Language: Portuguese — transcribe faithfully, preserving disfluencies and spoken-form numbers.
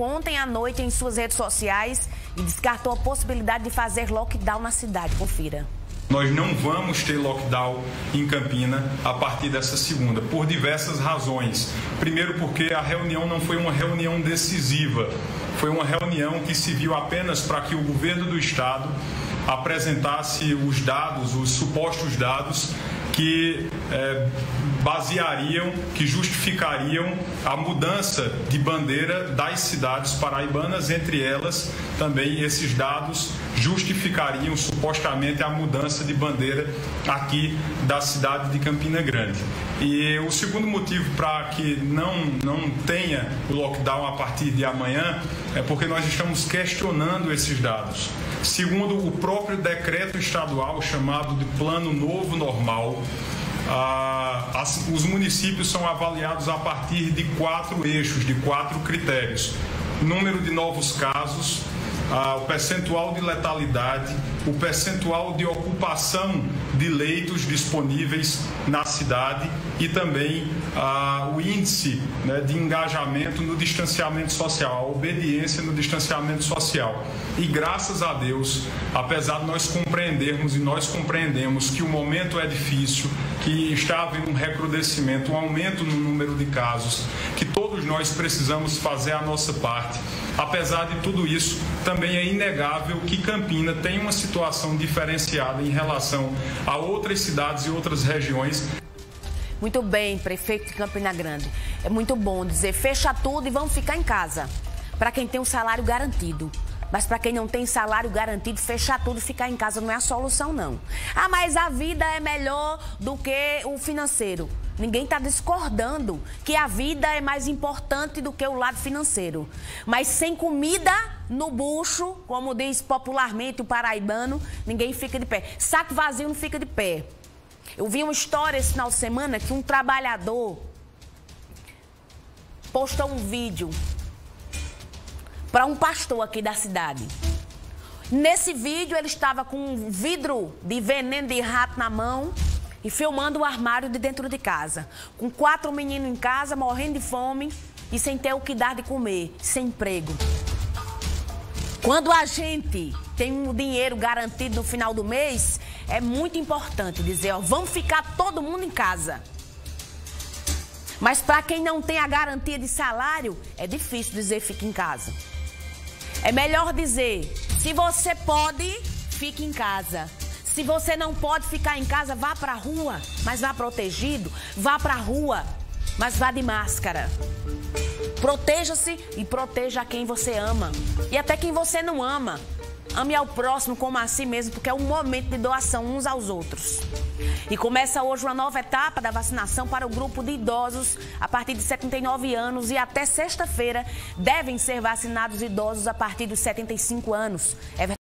ontem à noite em suas redes sociais e descartou a possibilidade de fazer lockdown na cidade. Confira. Nós não vamos ter lockdown em Campina a partir dessa segunda, por diversas razões. Primeiro, porque a reunião não foi uma reunião decisiva, foi uma reunião que se viu apenas para que o governo do estado apresentasse os dados, os supostos dados que é, baseariam, que justificariam a mudança de bandeira das cidades paraibanas, entre elas também esses dados justificariam supostamente a mudança de bandeira aqui da cidade de Campina Grande. E o segundo motivo para que não, não tenha o lockdown a partir de amanhã é porque nós estamos questionando esses dados. Segundo o próprio decreto estadual chamado de Plano Novo Normal, ah, as, os municípios são avaliados a partir de quatro eixos, de quatro critérios: número de novos casos, ah, o percentual de letalidade, o percentual de ocupação de leitos disponíveis na cidade e também ah, o índice, né, de engajamento no distanciamento social, a obediência no distanciamento social. E graças a Deus, apesar de nós compreendermos e nós compreendemos que o momento é difícil, que está havendo um recrudescimento, um aumento no número de casos, que todos nós precisamos fazer a nossa parte. Apesar de tudo isso, também é inegável que Campina tem uma situação diferenciada em relação a outras cidades e outras regiões. Muito bem, prefeito de Campina Grande. É muito bom dizer fecha tudo e vamos ficar em casa, para quem tem um salário garantido. Mas para quem não tem salário garantido, fechar tudo e ficar em casa não é a solução, não. Ah, mas a vida é melhor do que o financeiro. Ninguém está discordando que a vida é mais importante do que o lado financeiro. Mas sem comida no bucho, como diz popularmente o paraibano, ninguém fica de pé. Saco vazio não fica de pé. Eu vi uma história esse final de semana que um trabalhador postou um vídeo para um pastor aqui da cidade. Nesse vídeo ele estava com um vidro de veneno de rato na mão e filmando o armário de dentro de casa. Com quatro meninos em casa, morrendo de fome e sem ter o que dar de comer, sem emprego. Quando a gente tem um dinheiro garantido no final do mês, é muito importante dizer, ó, vamos ficar todo mundo em casa. Mas para quem não tem a garantia de salário, é difícil dizer fique em casa. É melhor dizer, se você pode, fique em casa. Se você não pode ficar em casa, vá para a rua, mas vá protegido. Vá para a rua, mas vá de máscara. Proteja-se e proteja quem você ama. E até quem você não ama. Ame ao próximo como a si mesmo, porque é um momento de doação uns aos outros. E começa hoje uma nova etapa da vacinação para o grupo de idosos a partir de setenta e nove anos e até sexta-feira devem ser vacinados idosos a partir dos setenta e cinco anos. É